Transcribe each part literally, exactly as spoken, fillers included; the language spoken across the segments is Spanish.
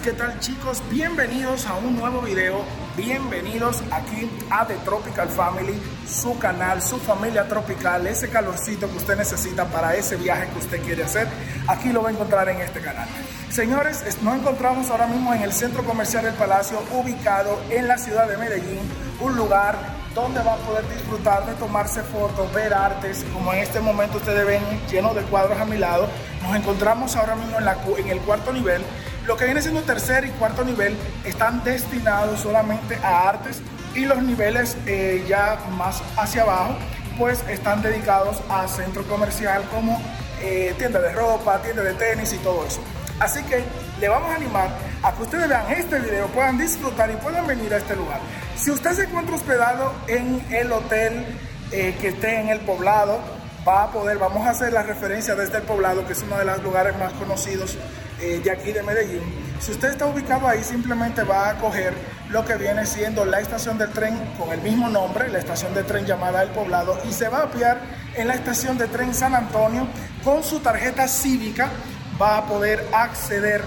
¿qué tal chicos? Bienvenidos a un nuevo video, bienvenidos aquí a The Tropical Family, su canal, su familia tropical, ese calorcito que usted necesita para ese viaje que usted quiere hacer, aquí lo va a encontrar en este canal. Señores, nos encontramos ahora mismo en el Centro Comercial El Palacio, ubicado en la ciudad de Medellín, un lugar donde va a poder disfrutar de tomarse fotos, ver artes, como en este momento ustedes ven lleno de cuadros a mi lado. Nos encontramos ahora mismo en, la, en el cuarto nivel. Lo que viene siendo tercer y cuarto nivel están destinados solamente a artes, y los niveles eh, ya más hacia abajo pues están dedicados a centro comercial como eh, tienda de ropa, tienda de tenis y todo eso. Así que le vamos a animar a que ustedes vean este video, puedan disfrutar y puedan venir a este lugar. Si usted se encuentra hospedado en el hotel eh, que esté en el Poblado, va a poder, vamos a hacer la referencia desde el Poblado, que es uno de los lugares más conocidos eh, de aquí de Medellín. Si usted está ubicado ahí, simplemente va a coger lo que viene siendo la estación del tren con el mismo nombre, la estación de tren llamada El Poblado, y se va a apiar en la estación de tren San Antonio. Con su tarjeta cívica va a poder acceder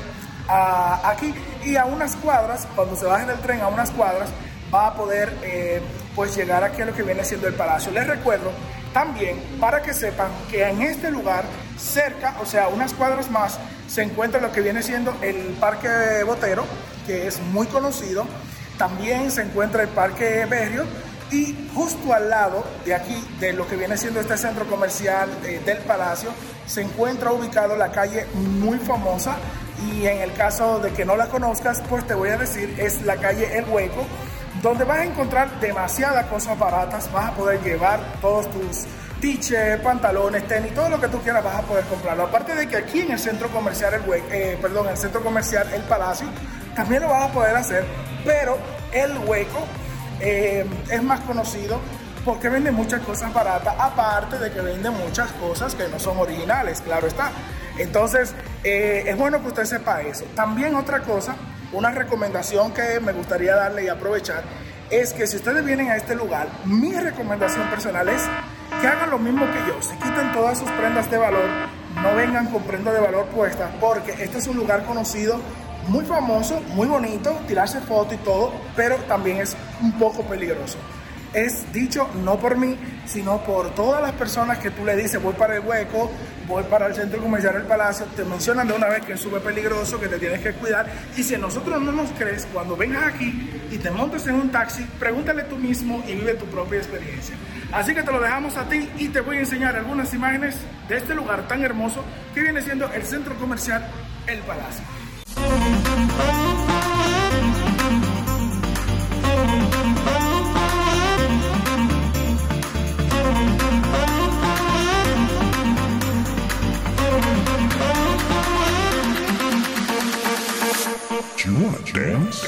a aquí, y a unas cuadras, cuando se baje del tren, a unas cuadras va a poder eh, pues llegar aquí a lo que viene siendo el Palacio. Les recuerdo también, para que sepan, que en este lugar cerca, o sea unas cuadras más, se encuentra lo que viene siendo el Parque Botero, que es muy conocido. También se encuentra el Parque Berrio, y justo al lado de aquí, de lo que viene siendo este centro comercial eh, del Palacio, se encuentra ubicado la calle muy famosa, y en el caso de que no la conozcas, pues te voy a decir, es la calle El Hueco, donde vas a encontrar demasiadas cosas baratas. Vas a poder llevar todos tus t-shirts, pantalones, tenis, todo lo que tú quieras vas a poder comprarlo. Aparte de que aquí en el centro comercial El Hueco, eh, perdón, el centro comercial El Palacio, también lo vas a poder hacer, pero El Hueco eh, es más conocido porque vende muchas cosas baratas, aparte de que vende muchas cosas que no son originales, claro está. Entonces, eh, es bueno que usted sepa eso. También otra cosa, una recomendación que me gustaría darle y aprovechar, es que si ustedes vienen a este lugar, mi recomendación personal es que hagan lo mismo que yo, se quiten todas sus prendas de valor, no vengan con prendas de valor puestas, porque este es un lugar conocido, muy famoso, muy bonito, tirarse fotos y todo, pero también es un poco peligroso. Es dicho no por mí, sino por todas las personas que tú le dices, voy para El Hueco, voy para el centro comercial El Palacio, te mencionan de una vez que es súper peligroso, que te tienes que cuidar. Y si a nosotros no nos crees, cuando vengas aquí y te montes en un taxi, pregúntale tú mismo y vive tu propia experiencia. Así que te lo dejamos a ti, y te voy a enseñar algunas imágenes de este lugar tan hermoso que viene siendo el centro comercial El Palacio. You wanna dance?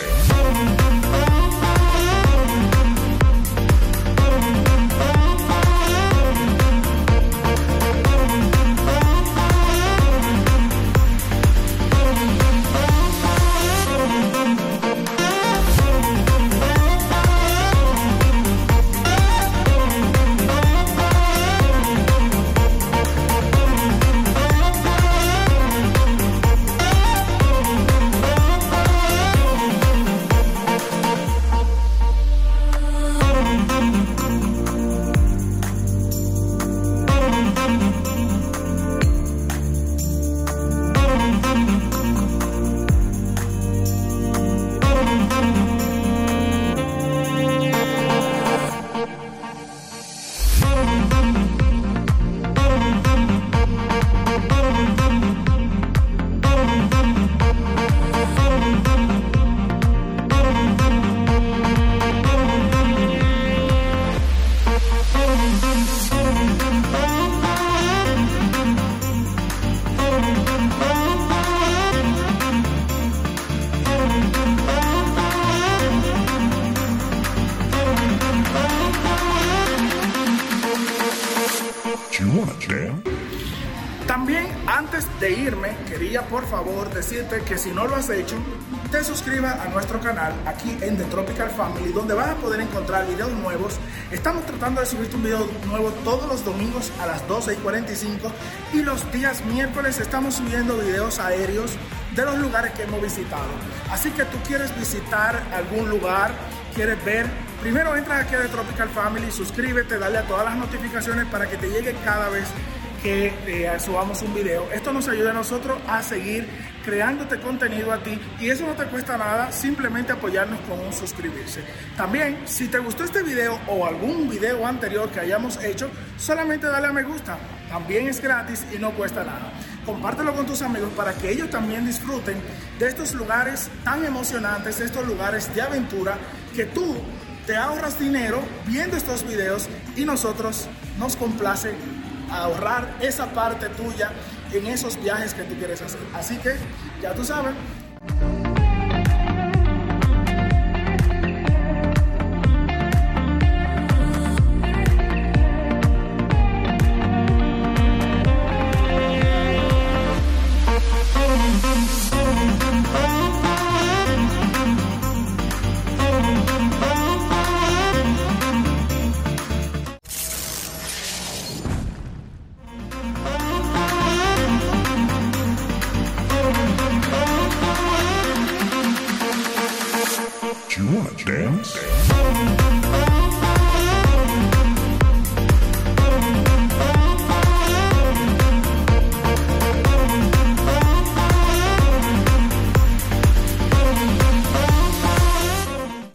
También, antes de irme, quería por favor decirte que si no lo has hecho, te suscribas a nuestro canal aquí en The Tropical Family, donde vas a poder encontrar videos nuevos. Estamos tratando de subir un video nuevo todos los domingos a las doce y cuarenta y cinco, y los días miércoles estamos subiendo videos aéreos de los lugares que hemos visitado. Así que tú quieres visitar algún lugar, quieres ver, primero entras aquí a The Tropical Family, suscríbete, dale a todas las notificaciones para que te llegue cada vez que eh, subamos un video. Esto nos ayuda a nosotros a seguir creándote contenido a ti y eso no te cuesta nada, simplemente apoyarnos con un suscribirse. También, si te gustó este video o algún video anterior que hayamos hecho, solamente dale a me gusta. También es gratis y no cuesta nada. Compártelo con tus amigos para que ellos también disfruten de estos lugares tan emocionantes, de estos lugares de aventura que tú te ahorras dinero viendo estos videos y nosotros nos complace ahorrar esa parte tuya en esos viajes que tú quieres hacer. Así que ya tú sabes. You wanna dance?